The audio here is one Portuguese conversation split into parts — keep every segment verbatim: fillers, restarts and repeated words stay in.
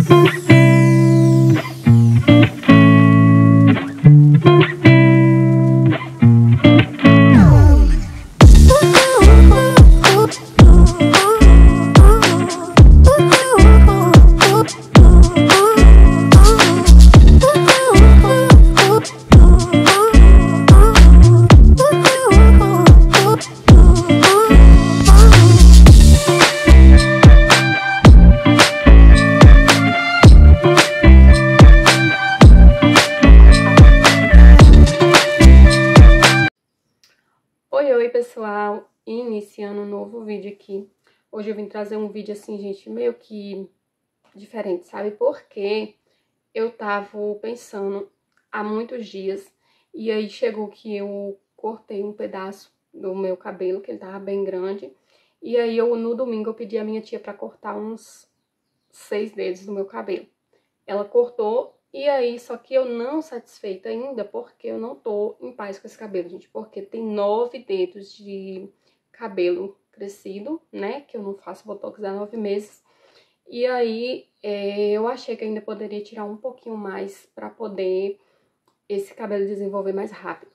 Oi, oi pessoal, iniciando um novo vídeo aqui. Hoje eu vim trazer um vídeo assim, gente, meio que diferente, sabe? Porque eu tava pensando há muitos dias e aí chegou que eu cortei um pedaço do meu cabelo, que ele tava bem grande. E aí eu, no domingo, eu pedi a minha tia pra cortar uns seis dedos do meu cabelo. Ela cortou. E aí, só que eu não satisfeita ainda, porque eu não tô em paz com esse cabelo, gente. Porque tem nove dedos de cabelo crescido, né? Que eu não faço botox há nove meses. E aí, é, eu achei que ainda poderia tirar um pouquinho mais pra poder esse cabelo desenvolver mais rápido.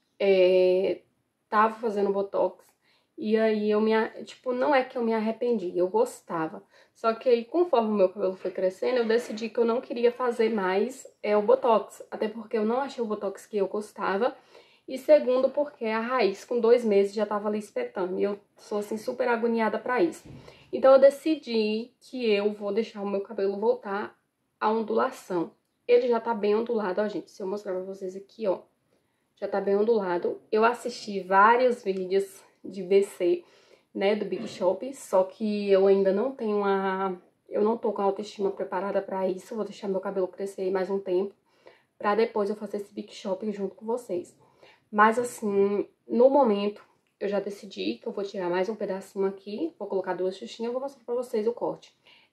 É, tava fazendo botox. E aí, eu me... Tipo, não é que eu me arrependi, eu gostava. Só que aí, conforme o meu cabelo foi crescendo, eu decidi que eu não queria fazer mais é, o botox. Até porque eu não achei o botox que eu gostava. E segundo, porque a raiz, com dois meses, já tava ali espetando. E eu sou, assim, super agoniada pra isso. Então, eu decidi que eu vou deixar o meu cabelo voltar à ondulação. Ele já tá bem ondulado, ó, gente. Se eu mostrar pra vocês aqui, ó. Já tá bem ondulado. Eu assisti vários vídeos de B C, né, do Big Shop, só que eu ainda não tenho a... Eu não tô com a autoestima preparada pra isso, vou deixar meu cabelo crescer aí mais um tempo, pra depois eu fazer esse Big Shop junto com vocês. Mas assim, no momento, eu já decidi que eu vou tirar mais um pedacinho aqui, vou colocar duas xuxinhas e vou mostrar pra vocês o corte.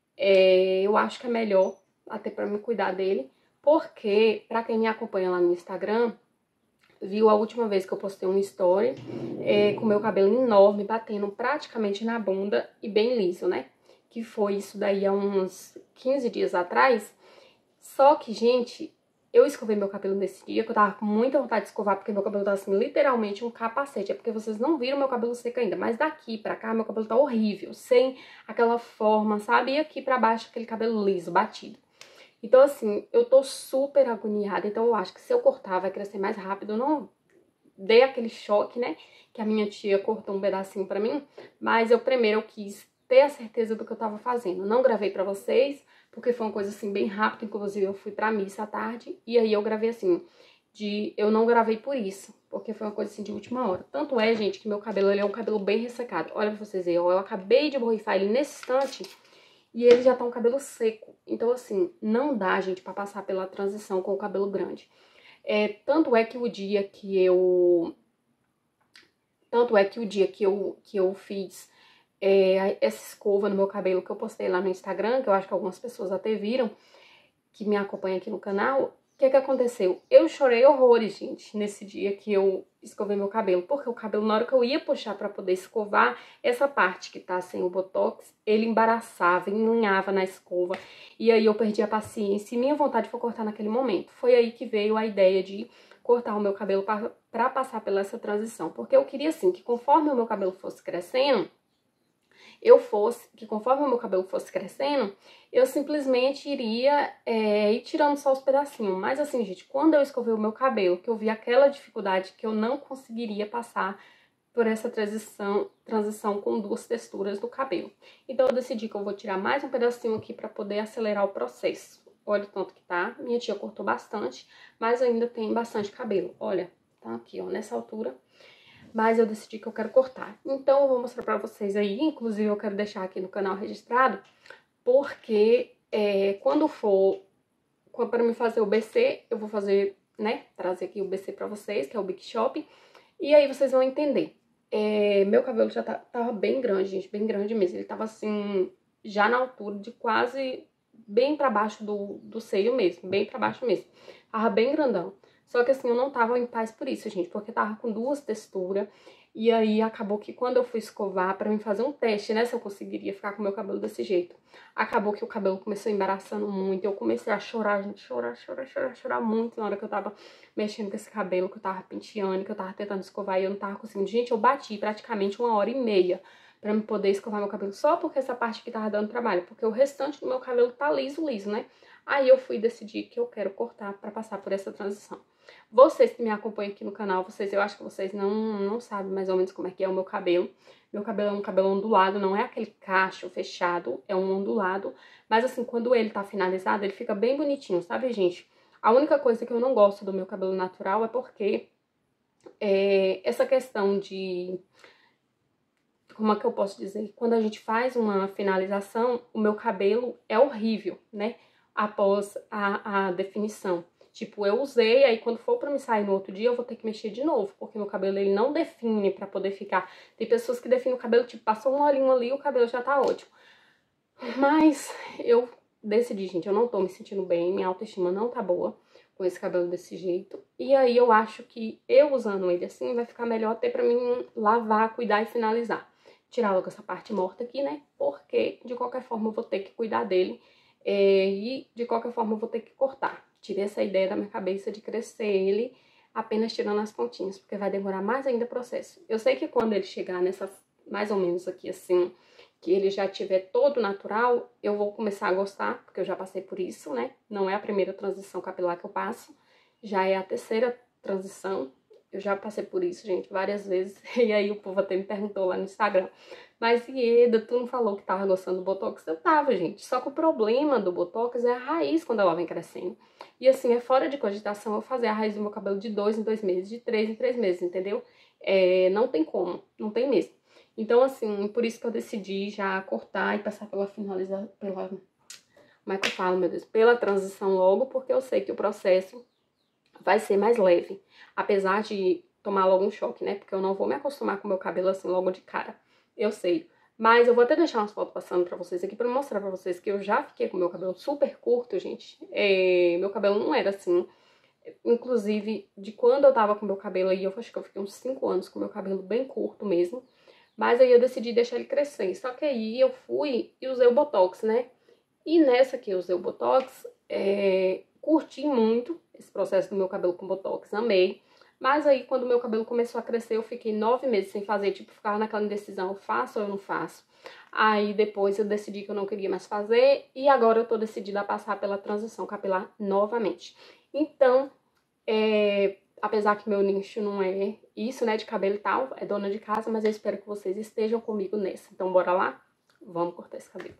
É, eu acho que é melhor, até pra me cuidar dele, porque, pra quem me acompanha lá no Instagram, viu a última vez que eu postei um story é, com meu cabelo enorme, batendo praticamente na bunda e bem liso, né? Que foi isso daí há uns quinze dias atrás. Só que, gente, eu escovei meu cabelo nesse dia, que eu tava com muita vontade de escovar, porque meu cabelo tá assim, literalmente um capacete. É porque vocês não viram meu cabelo seco ainda, mas daqui pra cá meu cabelo tá horrível, sem aquela forma, sabe? E aqui pra baixo aquele cabelo liso, batido. Então, assim, eu tô super agoniada, então eu acho que se eu cortar vai crescer mais rápido. Eu não dei aquele choque, né, que a minha tia cortou um pedacinho pra mim, mas eu primeiro eu quis ter a certeza do que eu tava fazendo. Não gravei pra vocês, porque foi uma coisa, assim, bem rápida, inclusive eu fui pra missa à tarde, e aí eu gravei, assim, de... Eu não gravei por isso, porque foi uma coisa, assim, de última hora. Tanto é, gente, que meu cabelo, ele é um cabelo bem ressecado. Olha pra vocês verem, eu acabei de borrifar ele nesse instante... E ele já tá um cabelo seco. Então, assim, não dá, gente, pra passar pela transição com o cabelo grande. É, tanto é que o dia que eu... Tanto é que o dia que eu, que eu fiz é, essa escova no meu cabelo, que eu postei lá no Instagram, que eu acho que algumas pessoas até viram, que me acompanham aqui no canal... O que que aconteceu? Eu chorei horrores, gente, nesse dia que eu escovei meu cabelo. Porque o cabelo, na hora que eu ia puxar pra poder escovar, essa parte que tá sem o botox, ele embaraçava, enlinhava na escova. E aí eu perdi a paciência e minha vontade foi cortar naquele momento. Foi aí que veio a ideia de cortar o meu cabelo pra, pra passar pela essa transição. Porque eu queria, assim, que conforme o meu cabelo fosse crescendo... eu fosse, que conforme o meu cabelo fosse crescendo, eu simplesmente iria é, ir tirando só os pedacinhos. Mas assim, gente, quando eu escovei o meu cabelo, que eu vi aquela dificuldade que eu não conseguiria passar por essa transição, transição com duas texturas do cabelo. Então eu decidi que eu vou tirar mais um pedacinho aqui para poder acelerar o processo. Olha o tanto que tá, minha tia cortou bastante, mas ainda tem bastante cabelo. Olha, tá aqui, ó, nessa altura... Mas eu decidi que eu quero cortar. Então eu vou mostrar pra vocês aí, inclusive eu quero deixar aqui no canal registrado, porque é, quando for para me fazer o B C, eu vou fazer, né, trazer aqui o B C pra vocês, que é o Big Shop, e aí vocês vão entender. É, meu cabelo já tá, tava bem grande, gente, bem grande mesmo. Ele tava assim, já na altura de quase, bem pra baixo do, do seio mesmo, bem pra baixo mesmo. Tava bem grandão. Só que assim, eu não tava em paz por isso, gente, porque tava com duas texturas. E aí acabou que quando eu fui escovar pra mim fazer um teste, né, se eu conseguiria ficar com o meu cabelo desse jeito, acabou que o cabelo começou embaraçando muito. Eu comecei a chorar, gente, chorar, chorar, chorar, chorar muito na hora que eu tava mexendo com esse cabelo, que eu tava penteando, que eu tava tentando escovar e eu não tava conseguindo. Gente, eu bati praticamente uma hora e meia pra me poder escovar meu cabelo, só porque essa parte aqui tava dando trabalho, porque o restante do meu cabelo tá liso, liso, né? Aí eu fui decidir que eu quero cortar pra passar por essa transição. Vocês que me acompanham aqui no canal, vocês, eu acho que vocês não, não sabem mais ou menos como é que é o meu cabelo. Meu cabelo é um cabelo ondulado, não é aquele cacho fechado, é um ondulado. Mas assim, quando ele tá finalizado, ele fica bem bonitinho, sabe, gente? A única coisa que eu não gosto do meu cabelo natural é porque é, essa questão de... Como é que eu posso dizer? Quando a gente faz uma finalização, o meu cabelo é horrível, né? Após a, a definição. Tipo, eu usei, aí quando for pra me sair no outro dia, eu vou ter que mexer de novo, porque meu cabelo, ele não define pra poder ficar. Tem pessoas que definem o cabelo, tipo, passou um olhinho ali e o cabelo já tá ótimo. Mas eu decidi, gente, eu não tô me sentindo bem, minha autoestima não tá boa com esse cabelo desse jeito. E aí eu acho que eu usando ele assim, vai ficar melhor até pra mim lavar, cuidar e finalizar. Tirar logo essa parte morta aqui, né? Porque, de qualquer forma, eu vou ter que cuidar dele. É, e, de qualquer forma, eu vou ter que cortar. Tirei essa ideia da minha cabeça de crescer ele apenas tirando as pontinhas, porque vai demorar mais ainda o processo. Eu sei que quando ele chegar nessa, mais ou menos aqui assim, que ele já tiver todo natural, eu vou começar a gostar, porque eu já passei por isso, né? Não é a primeira transição capilar que eu passo, já é a terceira transição. Eu já passei por isso, gente, várias vezes. E aí o povo até me perguntou lá no Instagram. Mas, Ieda, tu não falou que tava gostando do Botox? Eu tava, gente. Só que o problema do Botox é a raiz quando ela vem crescendo. E assim, é fora de cogitação eu fazer a raiz do meu cabelo de dois em dois meses, de três em três meses, entendeu? É, não tem como, não tem mesmo. Então, assim, por isso que eu decidi já cortar e passar pela finalização, pela... Como é que eu falo, meu Deus? Pela transição logo, porque eu sei que o processo vai ser mais leve. Apesar de tomar logo um choque, né? Porque eu não vou me acostumar com o meu cabelo assim logo de cara. Eu sei. Mas eu vou até deixar umas fotos passando pra vocês aqui pra mostrar pra vocês que eu já fiquei com o meu cabelo super curto, gente. É, meu cabelo não era assim. Inclusive, de quando eu tava com o meu cabelo aí, eu acho que eu fiquei uns cinco anos com o meu cabelo bem curto mesmo. Mas aí eu decidi deixar ele crescer. Só que aí eu fui e usei o Botox, né? E nessa que eu usei o Botox, é, curti muito esse processo do meu cabelo com Botox, amei. Mas aí, quando o meu cabelo começou a crescer, eu fiquei nove meses sem fazer, tipo, ficava naquela indecisão, eu faço ou eu não faço? Aí, depois, eu decidi que eu não queria mais fazer, e agora eu tô decidida a passar pela transição capilar novamente. Então, é, apesar que meu nicho não é isso, né, de cabelo e tal, é dona de casa, mas eu espero que vocês estejam comigo nessa. Então, bora lá? Vamos cortar esse cabelo.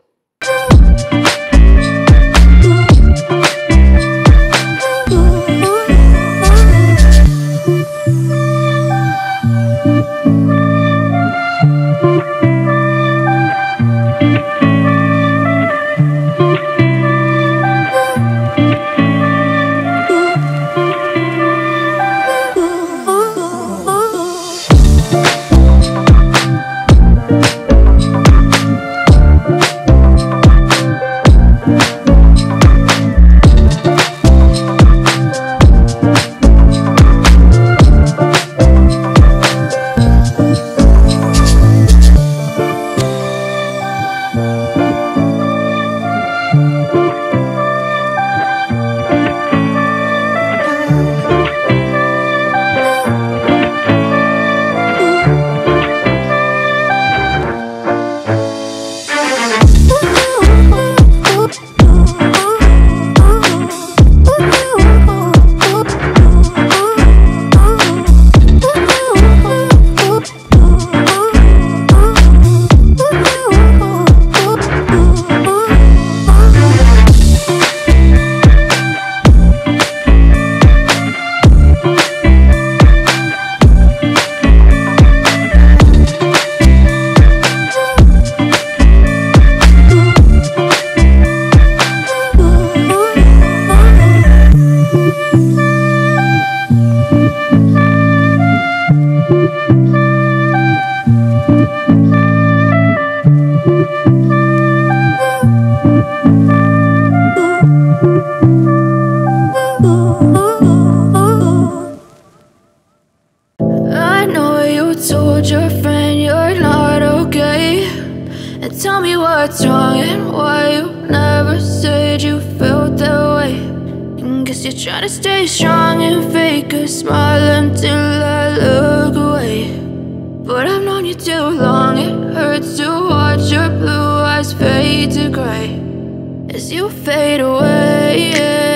felt that way. And guess you're trying to stay strong and fake a smile until I look away. But I've known you too long, it hurts to watch your blue eyes fade to gray as you fade away,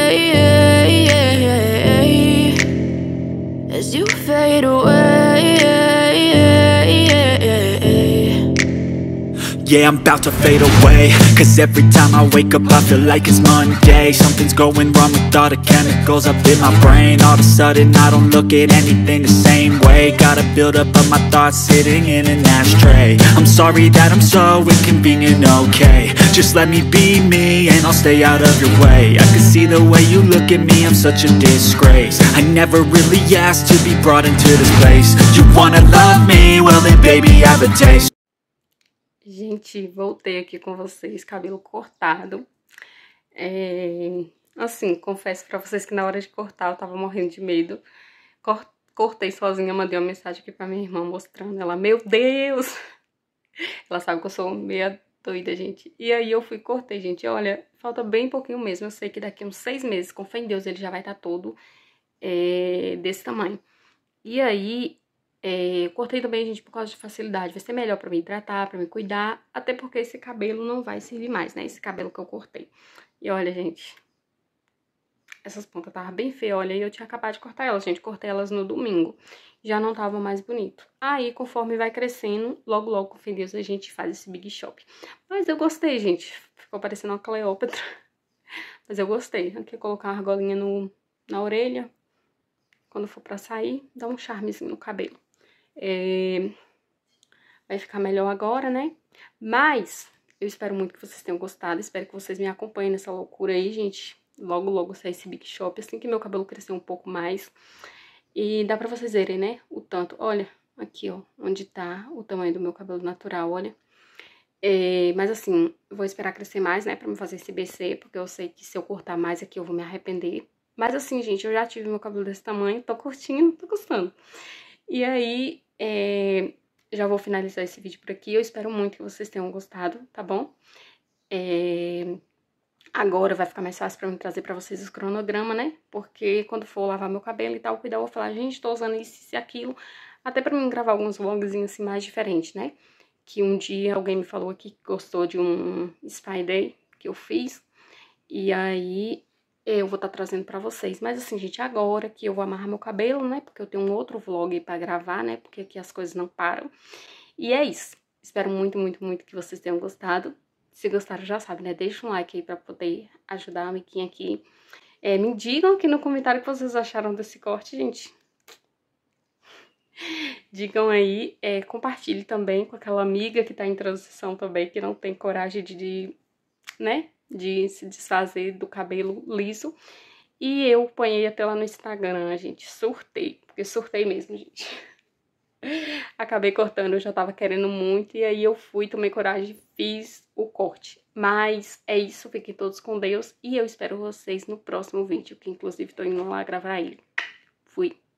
as you fade away. Yeah, I'm about to fade away, cause every time I wake up I feel like it's Monday. Something's going wrong with all the chemicals up in my brain. All of a sudden I don't look at anything the same way. Gotta build up of my thoughts sitting in an ashtray. I'm sorry that I'm so inconvenient, okay. Just let me be me and I'll stay out of your way. I can see the way you look at me, I'm such a disgrace. I never really asked to be brought into this place. You wanna love me? Well then baby I have a taste. Gente, voltei aqui com vocês, cabelo cortado. É, assim, confesso pra vocês que na hora de cortar eu tava morrendo de medo. Cortei sozinha, mandei uma mensagem aqui pra minha irmã mostrando. Ela, meu Deus! Ela sabe que eu sou meia doida, gente. E aí eu fui e cortei, gente. Olha, falta bem pouquinho mesmo. Eu sei que daqui uns seis meses, com fé em Deus, ele já vai estar todo é, desse tamanho. E aí... É, cortei também, gente, por causa de facilidade. Vai ser melhor pra me hidratar, pra me cuidar. Até porque esse cabelo não vai servir mais, né? Esse cabelo que eu cortei. E olha, gente, essas pontas estavam bem feias. Olha, e eu tinha acabado de cortar elas, gente. Cortei elas no domingo. Já não tava mais bonito. Aí, conforme vai crescendo, logo, logo, com Deus, a gente faz esse Big Shop. Mas eu gostei, gente. Ficou parecendo uma Cleópatra. Mas eu gostei. Aqui, colocar uma argolinha no, na orelha. Quando for pra sair, dá um charmezinho no cabelo. É... Vai ficar melhor agora, né? Mas eu espero muito que vocês tenham gostado. Espero que vocês me acompanhem nessa loucura aí, gente. Logo, logo sai esse Big Shop, assim que meu cabelo crescer um pouco mais. E dá pra vocês verem, né? O tanto. Olha, aqui, ó, onde tá o tamanho do meu cabelo natural, olha. É... Mas assim, eu vou esperar crescer mais, né? Pra me fazer esse B C, porque eu sei que se eu cortar mais aqui eu vou me arrepender. Mas assim, gente, eu já tive meu cabelo desse tamanho, tô curtindo, tô gostando. E aí, é, já vou finalizar esse vídeo por aqui. Eu espero muito que vocês tenham gostado, tá bom? É, agora vai ficar mais fácil pra mim trazer pra vocês os cronogramas, né? Porque quando for lavar meu cabelo e tal, cuidar, eu vou falar, gente, tô usando isso e aquilo. Até pra mim gravar alguns vlogzinhos assim mais diferentes, né? Que um dia alguém me falou aqui que gostou de um Spy Day que eu fiz. E aí... eu vou estar trazendo pra vocês. Mas assim, gente, agora que eu vou amarrar meu cabelo, né? Porque eu tenho um outro vlog pra gravar, né? Porque aqui as coisas não param. E é isso. Espero muito, muito, muito que vocês tenham gostado. Se gostaram, já sabe, né? Deixa um like aí pra poder ajudar a amiguinha aqui. É, me digam aqui no comentário o que vocês acharam desse corte, gente. Digam aí. É, compartilhe também com aquela amiga que tá em transição também, que não tem coragem de, de né? de se desfazer do cabelo liso. E eu ponhei até lá no Instagram, gente, surtei, porque surtei mesmo, gente. Acabei cortando, eu já tava querendo muito, e aí eu fui, tomei coragem e fiz o corte. Mas é isso, fiquem todos com Deus, e eu espero vocês no próximo vídeo, que inclusive tô indo lá gravar ele. Fui!